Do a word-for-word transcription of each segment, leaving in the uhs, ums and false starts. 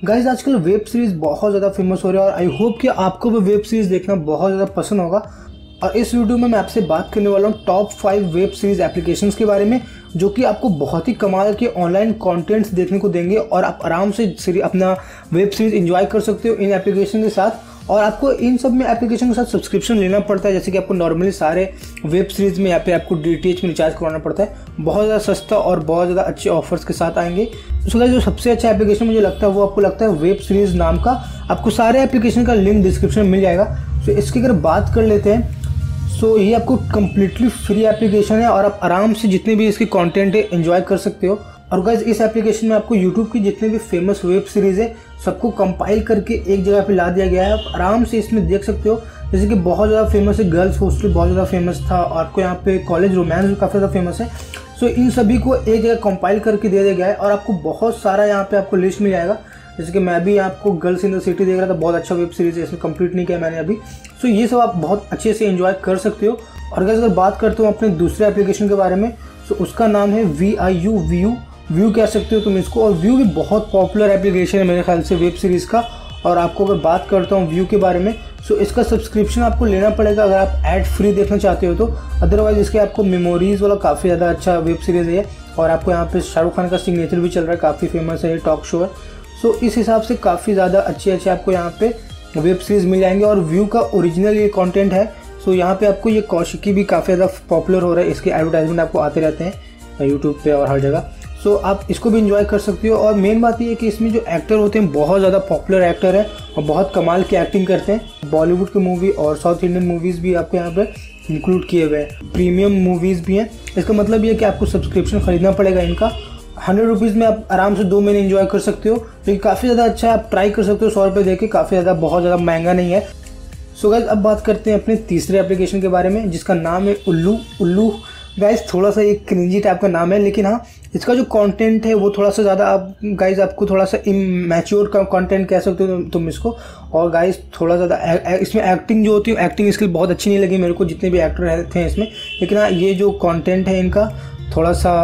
Guys आजकल web series बहुत ज़्यादा फेमस हो रही है और आई होप कि आपको भी वेब सीरीज़ देखना बहुत ज़्यादा पसंद होगा। और इस वीडियो में मैं आपसे बात करने वाला हूँ top five web series applications के बारे में, जो कि आपको बहुत ही कमाल के ऑनलाइन कंटेंट्स देखने को देंगे और आप आराम से अपना वेब सीरीज़ एंजॉय कर सकते हो इन एप्लीकेशन के साथ। और आपको इन सब में एप्लीकेशन के साथ सब्सक्रिप्शन लेना पड़ता है, जैसे कि आपको नॉर्मली सारे वेब सीरीज़ में यहाँ पे आपको डी टी एच में रिचार्ज करवाना पड़ता है। बहुत ज़्यादा सस्ता और बहुत ज़्यादा अच्छे ऑफर्स के साथ आएंगे। उसका जो सबसे अच्छा एप्लीकेशन मुझे लगता है वो आपको लगता है वेब सीरीज़ नाम का। आपको सारे एप्लीकेशन का लिंक डिस्क्रिप्शन में मिल जाएगा। तो इसकी अगर बात कर लेते हैं, सो ये आपको कम्प्लीटली फ्री एप्लीकेशन है और आप आराम से जितने भी इसके कंटेंट है एंजॉय कर सकते हो। और गाइस इस एप्लीकेशन में आपको यूट्यूब की जितने भी फेमस वेब सीरीज़ है सबको कंपाइल करके एक जगह पे ला दिया गया है। आप आराम से इसमें देख सकते हो। जैसे कि बहुत ज़्यादा फेमस है गर्ल्स हॉस्टल, बहुत ज़्यादा फेमस था, और आपको यहाँ पे कॉलेज रोमांस भी काफ़ी ज़्यादा फेमस है। सो इन सभी को एक जगह कंपाइल करके दे दिया गया है और आपको बहुत सारा यहाँ पे आपको लिस्ट मिल जाएगा। जैसे कि मैं भी आपको गर्ल्स इन द सिटी देख रहा था, बहुत अच्छा वेब सीरीज़ है, इसमें कंप्लीट नहीं किया मैंने अभी। सो ये सब आप बहुत अच्छे से एंजॉय कर सकते हो। और अगर बात करते हो अपने दूसरे एप्लीकेशन के बारे में, सो उसका नाम है V I U view view कह सकते हो तुम इसको। और व्यू भी बहुत पॉपुलर एप्लीकेशन है मेरे ख्याल से वेब सीरीज़ का। और आपको अगर बात करता हूँ व्यू के बारे में, सो इसका सब्सक्रिप्शन आपको लेना पड़ेगा अगर आप ऐड फ्री देखना चाहते हो तो। अदरवाइज इसके आपको मेमोरीज़ वाला काफ़ी ज़्यादा अच्छा वेब सीरीज़ है। और आपको यहाँ पे शाहरुख खान का सिग्नेचर भी चल रहा है, काफ़ी फेमस है, ये टॉक शो है। सो इस हिसाब से काफ़ी ज़्यादा अच्छे अच्छे आपको यहाँ पे वेब सीरीज़ मिल जाएंगे। और व्यू का ओरिजिनल ये कॉन्टेंट है। सो यहाँ पर आपको ये कौशिकी भी काफ़ी ज़्यादा पॉपुलर हो रहा है, इसके एडवर्टाइजमेंट आपको आते रहते हैं यूट्यूब पर और हर जगह। सो so, आप इसको भी एंजॉय कर सकते हो। और मेन बात ये है कि इसमें जो एक्टर होते हैं बहुत ज़्यादा पॉपुलर एक्टर है और बहुत कमाल की एक्टिंग करते हैं। बॉलीवुड की मूवी और साउथ इंडियन मूवीज़ भी आपको यहाँ पे इंक्लूड किए हुए हैं, प्रीमियम मूवीज़ भी हैं। इसका मतलब ये है कि आपको सब्सक्रिप्शन ख़रीदना पड़ेगा इनका। हंड्रेड रुपीज़ में आप आराम से दो महीने एंजॉय कर सकते हो, जो कि काफ़ी ज़्यादा अच्छा है। आप ट्राई कर सकते हो, सौ रुपये दे के, काफ़ी ज़्यादा बहुत ज़्यादा महंगा नहीं है। सो गाइस अब बात करते हैं अपने तीसरे एप्लीकेशन के बारे में, जिसका नाम है उल्लू उल्लू। गाइस थोड़ा सा एक क्रिंजी टाइप का नाम है, लेकिन हाँ इसका जो कंटेंट है वो थोड़ा सा ज़्यादा, आप गाइस आपको थोड़ा सा इमैच्योर का कंटेंट कह सकते हो तुम इसको। और गाइस थोड़ा ज़्यादा इसमें एक्टिंग जो होती है, एक्टिंग स्किल बहुत अच्छी नहीं लगी मेरे को, जितने भी एक्टर थे इसमें। लेकिन हाँ ये जो कंटेंट है इनका थोड़ा सा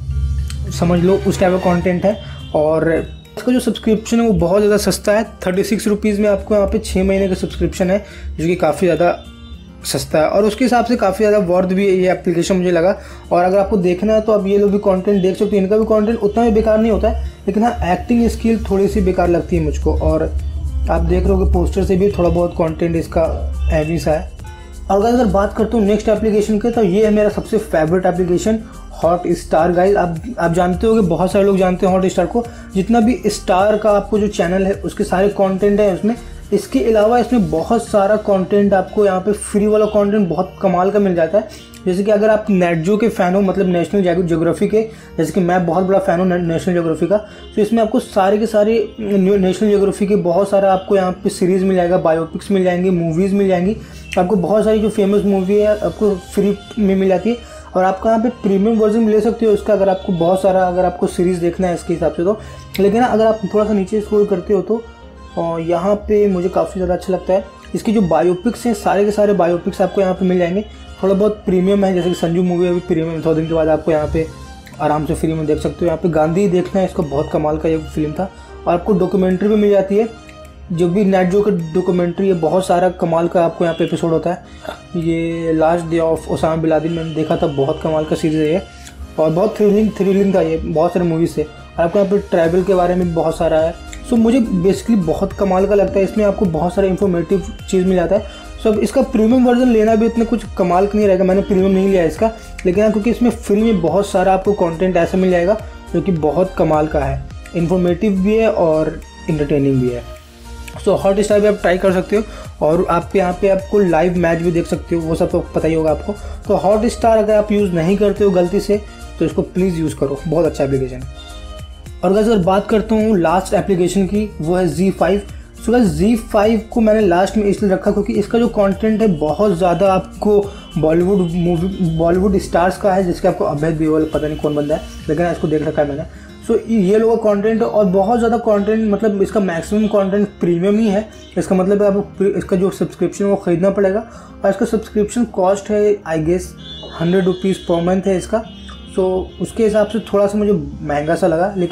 समझ लो उस टाइप का कंटेंट है। और इसका जो सब्सक्रिप्शन है वो बहुत ज़्यादा सस्ता है, थर्टी सिक्स रुपीज़ में आपको यहाँ पे छः महीने का सब्सक्रिप्शन है, जो कि काफ़ी ज़्यादा सस्ता है। और उसके हिसाब से काफ़ी ज़्यादा वर्थ भी है ये एप्लीकेशन मुझे लगा। और अगर आपको देखना है तो आप ये लोग भी कंटेंट देख सकते हो। इनका भी कंटेंट उतना भी बेकार नहीं होता है, लेकिन हाँ एक्टिंग स्किल थोड़ी सी बेकार लगती है मुझको। और आप देख रहे हो कि पोस्टर से भी थोड़ा बहुत कंटेंट इसका हैवी सा है। और अगर बात करता हूँ नेक्स्ट एप्लीकेशन के, तो ये है मेरा सबसे favourite application Hotstar. Guys आप आप जानते हो कि बहुत सारे लोग जानते हैं हॉट स्टार को। जितना भी स्टार का आपको जो चैनल है उसके सारे कंटेंट है उसमें। इसके अलावा इसमें बहुत सारा कंटेंट आपको यहाँ पे फ्री वाला कंटेंट बहुत कमाल का मिल जाता है। जैसे कि अगर आप नेटजो के फ़ैन हो, मतलब नेशनल ज्योग्राफी के, जैसे कि मैं बहुत बड़ा फ़ैन हूँ नेशनल ज्योग्राफी का, तो इसमें आपको सारे के सारे नेशनल ज्योग्राफी के बहुत सारा आपको यहाँ पे सीरीज़ मिल जाएगा, बायोपिक्स मिल जाएंगी, मूवीज़ मिल जाएंगी। आपको बहुत सारी जो फेमस मूवी है आपको फ्री में मिल जाती है। और आपको यहाँ पे प्रीमियम वर्जन ले सकते हो इसका, अगर आपको बहुत सारा अगर आपको सीरीज़ देखना है इसके हिसाब से तो। लेकिन अगर आप थोड़ा सा नीचे स्क्रॉल करते हो तो और यहाँ पे मुझे काफ़ी ज़्यादा अच्छा लगता है। इसकी जो बायोपिक्स हैं सारे के सारे बायोपिक्स आपको यहाँ पे मिल जाएंगे। थोड़ा बहुत प्रीमियम है, जैसे कि संजू मूवी अभी प्रीमियम, सौ दिन के बाद आपको यहाँ पे आराम से फ्री में देख सकते हो। यहाँ पे गांधी देखना है, इसका बहुत कमाल का ये फिल्म था। और आपको डॉक्यूमेंट्री भी मिल जाती है, जो भी नेटजो का डॉक्यूमेंट्री है, बहुत सारा कमाल का आपको यहाँ पे एपिसोड होता है। ये last day of Osama bin Laden मैंने देखा था, बहुत कमाल का सीरीज़ है ये और बहुत थ्रिलिंग थ्रिलिंग था ये, बहुत सारे मूवीज़ से। और आपको यहाँ पे ट्रैवल के बारे में बहुत सारा है। सो मुझे बेसिकली बहुत कमाल का लगता है, इसमें आपको बहुत सारा इन्फॉर्मेटिव चीज़ मिल जाता है। सो अब इसका प्रीमियम वर्जन लेना भी इतना कुछ कमाल का नहीं रहेगा, मैंने प्रीमियम नहीं लिया इसका। लेकिन हाँ क्योंकि इसमें फ्री में बहुत सारा आपको कंटेंट ऐसा मिल जाएगा जो कि बहुत कमाल का है, इन्फॉर्मेटिव भी है और इंटरटेनिंग भी है। सो हॉट स्टार भी आप ट्राई कर सकते हो। और आप यहाँ पे आपको लाइव मैच भी देख सकते हो, वो सब तो पता ही होगा आपको। तो हॉट स्टार अगर आप यूज़ नहीं करते हो गलती से तो इसको प्लीज़ यूज़ करो, बहुत अच्छा एप्लीकेशन है। और अगर बात करता हूँ लास्ट एप्लीकेशन की, वो है Zee five. So guys Zee five को मैंने लास्ट में इसलिए रखा क्योंकि इसका जो कंटेंट है बहुत ज़्यादा आपको बॉलीवुड मूवी बॉलीवुड स्टार्स का है, जिसके आपको अभय देओल पता नहीं कौन बंदा है, लेकिन इसको देख रखा है मैंने। सो ये लोगों का कंटेंट और बहुत ज़्यादा कंटेंट, मतलब इसका मैक्सिमम कंटेंट प्रीमियम ही है। इसका मतलब है आपको इसका जो सब्सक्रिप्शन है वो ख़रीदना पड़ेगा। और इसका सब्सक्रिप्शन कॉस्ट है I guess hundred rupees per month है इसका। सो उसके हिसाब से थोड़ा सा मुझे महंगा सा लगा, लेकिन हाँ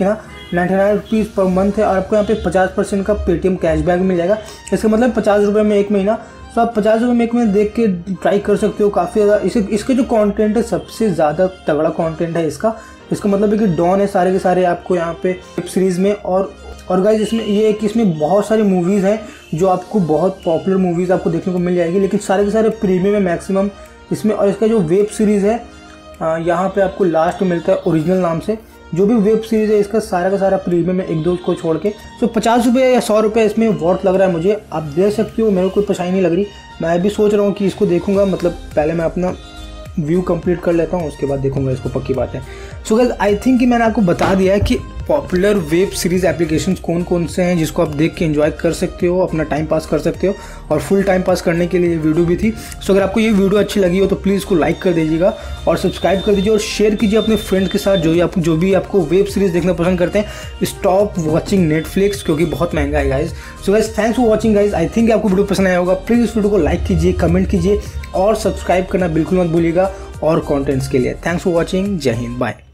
ninety nine rupees per month है और आपको यहाँ पे पचास परसेंट का पेटीएम कैशबैक मिल जाएगा। इसका मतलब पचास रुपये में एक महीना, तो आप पचास रुपये में एक महीने देख के ट्राई कर सकते हो। काफ़ी ज़्यादा इसे इसके जो कंटेंट है सबसे ज़्यादा तगड़ा कंटेंट है इसका। इसका मतलब है कि डॉन है सारे के सारे आपको यहाँ पे वेब सीरीज़ में। और और गाइस इसमें ये है कि इसमें बहुत सारी मूवीज़ हैं जो आपको बहुत पॉपुलर मूवीज़ आपको देखने को मिल जाएगी, लेकिन सारे के सारे प्रीमियम है मैक्सिमम इसमें। और इसका जो वेब सीरीज़ है यहाँ पे आपको लास्ट में मिलता है ओरिजिनल नाम से। जो भी वेब सीरीज़ है इसका सारा का सारा प्रीमियम है एक दो को छोड़ के। तो पचास रुपये या सौ रुपये इसमें वर्थ लग रहा है मुझे, आप देख सकते हो। मेरे को कोई परेशानी नहीं लग रही, मैं भी सोच रहा हूँ कि इसको देखूंगा। मतलब पहले मैं अपना व्यू कंप्लीट कर लेता हूँ, उसके बाद देखूंगा इसको, पक्की बात है। सो गाइस आई थिंक कि मैंने आपको बता दिया है कि पॉपुलर वेब सीरीज़ एप्लीकेशंस कौन कौन से हैं जिसको आप देख के एंजॉय कर सकते हो, अपना टाइम पास कर सकते हो। और फुल टाइम पास करने के लिए ये वीडियो भी थी। सो अगर आपको ये वीडियो अच्छी लगी हो तो प्लीज़ इसको लाइक कर दीजिएगा और सब्सक्राइब कर दीजिए और शेयर कीजिए अपने फ्रेंड्स के साथ जो भी आप जो भी आपको वेब सीरीज़ देखना पसंद करते हैं। स्टॉप वॉचिंग नेटफ्लिक्स, क्योंकि बहुत महंगा है guys. So guys thanks for watching guys. I think आपको वीडियो पसंद आया होगा। प्लीज़ इस वीडियो को लाइक कीजिए, कमेंट कीजिए और सब्सक्राइब करना बिल्कुल मत भूलिएगा और कॉन्टेंट्स के लिए। Thanks for watching. Jai Hind, bye.